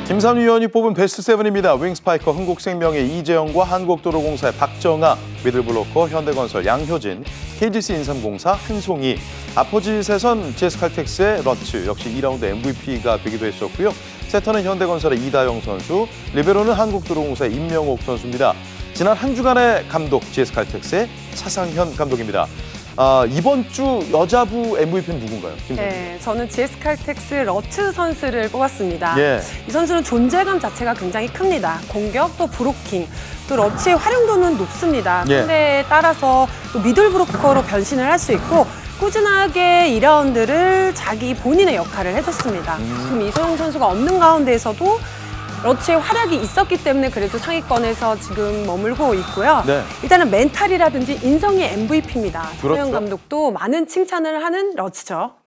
김삼 위원이 뽑은 베스트 7입니다. 윙스파이커 흥국생명의 이재영과 한국도로공사의 박정아, 미들블로커 현대건설 양효진, KGC 인삼공사 한송이, 아포지세선 GS칼텍스의 러츠, 역시 2라운드 MVP가 되기도 했었고요. 세터는 현대건설의 이다영 선수, 리베로는 한국도로공사의 임명옥 선수입니다. 지난 한 주간의 감독 GS칼텍스의 차상현 감독입니다. 이번 주 여자부 MVP는 누군가요? 네, 저는 GS칼텍스 러츠 선수를 뽑았습니다. 예. 이 선수는 존재감 자체가 굉장히 큽니다. 공격, 또 브로킹, 또 러츠의 활용도는 높습니다. 예. 상대에 따라서 또 미들 브로커로 변신을 할 수 있고 꾸준하게 2라운드를 자기 본인의 역할을 해줬습니다. 지금 이소영 선수가 없는 가운데에서도 러츠의 활약이 있었기 때문에 그래도 상위권에서 지금 머물고 있고요. 네. 일단은 멘탈이라든지 인성이 MVP입니다. 그렇죠. 소영 감독도 많은 칭찬을 하는 러츠죠.